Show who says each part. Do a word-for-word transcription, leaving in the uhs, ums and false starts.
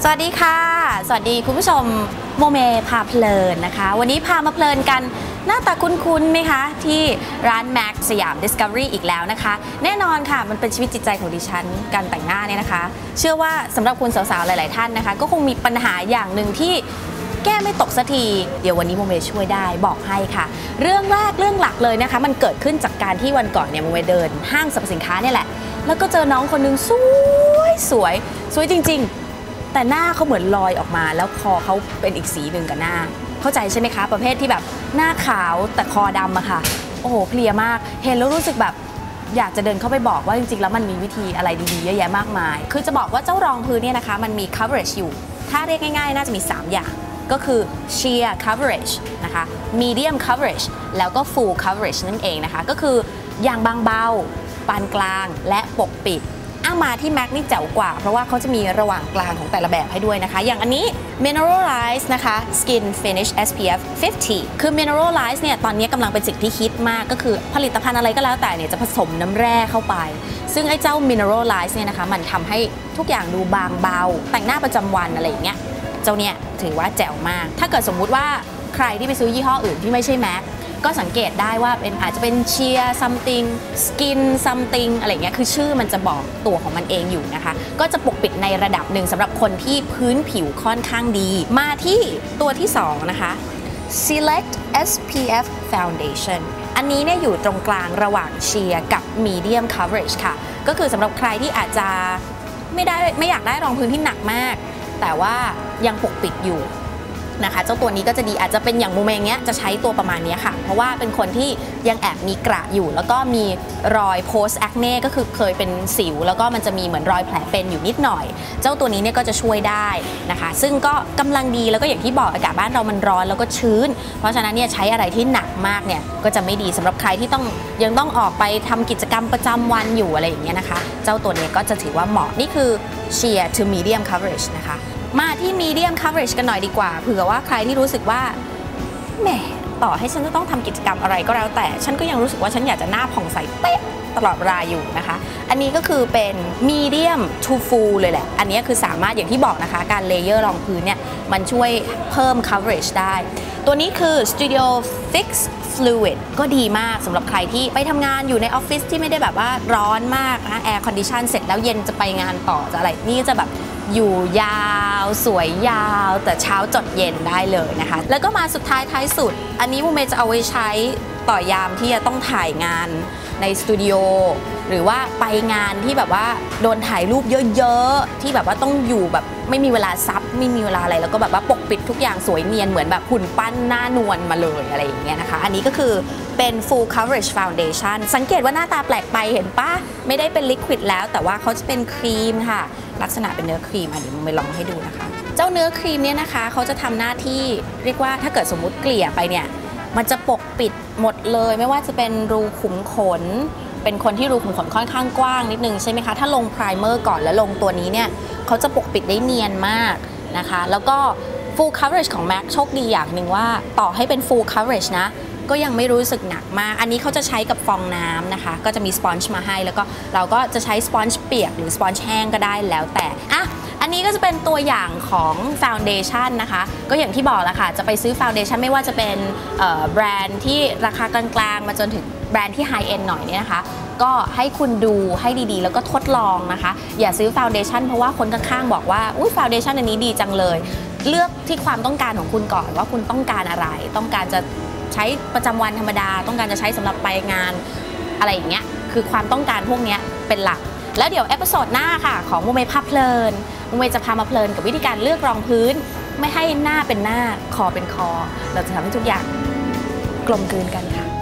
Speaker 1: สวัสดีค่ะสวัสดีคุณผู้ชมโมเมพาเพลินนะคะวันนี้พามาเพลินกันหน้าตาคุ้นๆไหมคะที่ร้าน Mac สยาม Discovery อีกแล้วนะคะแน่นอนค่ะมันเป็นชีวิตจิตใจของดิฉันการแต่งหน้าเนี่ยนะคะเชื่อว่าสำหรับคุณสาวๆหลายๆท่านนะคะก็คงมีปัญหาอย่างหนึ่งที่แก้ไม่ตกสักทีเดี๋ยววันนี้โมเมช่วยได้บอกให้ค่ะเรื่องแรกเรื่องหลักเลยนะคะมันเกิดขึ้นจากการที่วันก่อนเนี่ยโมเมเดินห้างสรรพสินค้าเนี่ยแหละแล้วก็เจอน้องคนนึงสวยสวยสวยจริงๆแต่หน้าเขาเหมือนลอยออกมาแล้วคอเขาเป็นอีกสีหนึ่งกับหน้าเข้าใจใช่ไหมคะประเภทที่แบบหน้าขาวแต่คอดำอะค่ะโอ้โหเพลียมากเห็นแล้วรู้สึกแบบอยากจะเดินเข้าไปบอกว่าจริงๆแล้วมันมีวิธีอะไรดีๆเยอะแยะมากมายคือจะบอกว่าเจ้ารองพื้นเนี่ยนะคะมันมี coverage อยู่ถ้าเรียกง่ายๆน่าจะมีสามอย่างก็คือ sheer coverage นะคะ medium coverage แล้วก็ full coverage นั่นเองนะคะก็คืออย่างบางเบาปานกลางและปกปิดอ้ามาที่ Mac นี่แจ๋วกว่าเพราะว่าเขาจะมีระหว่างกลางของแต่ละแบบให้ด้วยนะคะอย่างอันนี้ Mineralize นะคะ Skin Finish เอส พี เอฟ ห้าสิบ คือ Mineralize เนี่ยตอนนี้กำลังเป็นสิ่งที่ฮิตมากก็คือผลิตภัณฑ์อะไรก็แล้วแต่เนี่ยจะผสมน้ำแร่เข้าไปซึ่งไอ้เจ้า Mineralize เนี่ยนะคะมันทำให้ทุกอย่างดูบางเบาแต่งหน้าประจำวันอะไรอย่างเงี้ยเจ้าเนี่ยถือว่าแจ๋วมากถ้าเกิดสมมุติว่าใครที่ไปซื้อยี่ห้ออื่นที่ไม่ใช่ Macก็สังเกตได้ว่าเป็นอาจจะเป็น sheer something skin something อะไรเงี้ยคือชื่อมันจะบอกตัวของมันเองอยู่นะคะก็จะปกปิดในระดับหนึ่งสำหรับคนที่พื้นผิวค่อนข้างดีมาที่ตัวที่สองนะคะ select เอส พี เอฟ foundation อันนี้เนี่ยอยู่ตรงกลางระหว่าง sheer กับ medium coverage ค่ะก็คือสำหรับใครที่อาจจะไม่ได้ไม่อยากได้รองพื้นที่หนักมากแต่ว่ายังปกปิดอยู่นะคะเจ้าตัวนี้ก็จะดีอาจจะเป็นอย่างโมเมงเนี้ยจะใช้ตัวประมาณนี้ค่ะเพราะว่าเป็นคนที่ยังแอบมีกระอยู่แล้วก็มีรอย post acne ก็คือเคยเป็นสิวแล้วก็มันจะมีเหมือนรอยแผลเป็นอยู่นิดหน่อยเจ้าตัวนี้เนี่ยก็จะช่วยได้นะคะซึ่งก็กำลังดีแล้วก็อย่างที่บอกอากาศบ้านเรามันร้อนแล้วก็ชื้นเพราะฉะนั้นเนี่ยใช้อะไรที่หนักมากเนี่ยก็จะไม่ดีสำหรับใครที่ต้องยังต้องออกไปทำกิจกรรมประจำวันอยู่อะไรอย่างเงี้ยนะคะเจ้าตัวนี้ก็จะถือว่าเหมาะนี่คือ sheer to medium coverage นะคะมาที่ medium coverage กันหน่อยดีกว่าเผื่อว่าใครที่รู้สึกว่าแหมต่อให้ฉันจะต้องทำกิจกรรมอะไรก็แล้วแต่ฉันก็ยังรู้สึกว่าฉันอยากจะหน้าผ่องใสเป๊ะตลอดเวลาอยู่นะคะอันนี้ก็คือเป็น medium to full เลยแหละอันนี้คือสามารถอย่างที่บอกนะคะการเลเยอร์รองพื้นเนี่ยมันช่วยเพิ่ม coverage ได้ตัวนี้คือ Studio Fix Fluid ก็ดีมากสำหรับใครที่ไปทำงานอยู่ในออฟฟิศที่ไม่ได้แบบว่าร้อนมากนะแอร์คอนดิชันเสร็จแล้วเย็นจะไปงานต่อจะอะไรนี่จะแบบอยู่ยาวสวยยาวแต่เช้าจดเย็นได้เลยนะคะแล้วก็มาสุดท้ายท้ายสุดอันนี้โมเมจะเอาไว้ใช้ต่อยามที่จะต้องถ่ายงานในสตูดิโอหรือว่าไปงานที่แบบว่าโดนถ่ายรูปเยอะๆที่แบบว่าต้องอยู่แบบไม่มีเวลาซับไม่มีเวลาอะไรแล้วก็แบบว่าปกปิดทุกอย่างสวยเนียนเหมือนแบบหุ่นปั้นหน้านวลมาเลยอะไรอย่างเงี้ยนะคะอันนี้ก็คือเป็น full coverage foundation สังเกตว่าหน้าตาแปลกไปเห็นปะไม่ได้เป็นลิควิดแล้วแต่ว่าเขาจะเป็นครีมค่ะลักษณะเป็นเนื้อครีมอ่ะเดี๋ยวไปลองให้ดูนะคะเจ้าเนื้อครีมเนี่ยนะคะเขาจะทำหน้าที่เรียกว่าถ้าเกิดสมมุติเกลี่ยไปเนี่ยมันจะปกปิดหมดเลยไม่ว่าจะเป็นรูขุมขนเป็นคนที่รูขุมขนค่อนข้างกว้างนิดนึงใช่ไหมคะถ้าลงไพรเมอร์ก่อนแล้วลงตัวนี้เนี่ยเขาจะปกปิดได้เนียนมากนะคะแล้วก็ full coverage ของ Mac โชคดีอย่างหนึ่งว่าต่อให้เป็น full coverage นะก็ยังไม่รู้สึกหนักมากอันนี้เขาจะใช้กับฟองน้ำนะคะก็จะมีสปอนจ์มาให้แล้วก็เราก็จะใช้สปอนจ์เปียกหรือสปอนจ์แห้งก็ได้แล้วแต่อ่ะอันนี้ก็จะเป็นตัวอย่างของฟาวเดชั่นนะคะก็อย่างที่บอกแล้วค่ะจะไปซื้อฟาวเดชั่นไม่ว่าจะเป็นแบรนด์ที่ราคากลางๆมาจนถึงแบรนด์ที่ไฮเอ็นหน่อยเนี่ยนะคะก็ให้คุณดูให้ดีๆแล้วก็ทดลองนะคะอย่าซื้อฟาวเดชั่นเพราะว่าคนข้างๆบอกว่าอุ้ยฟาวเดชั่นอันนี้ดีจังเลยเลือกที่ความต้องการของคุณก่อนว่าคุณต้องการอะไรต้องการจะใช้ประจำวันธรรมดาต้องการจะใช้สำหรับไปงานอะไรอย่างเงี้ยคือความต้องการพวกนี้เป็นหลักแล้วเดี๋ยวเอพิโซดหน้าค่ะของโมเมพาเพลินโมเมจะพามาเพลินกับวิธีการเลือกรองพื้นไม่ให้หน้าเป็นหน้าคอเป็นคอเราจะทำให้ทุกอย่างกลมกลืนกันค่ะ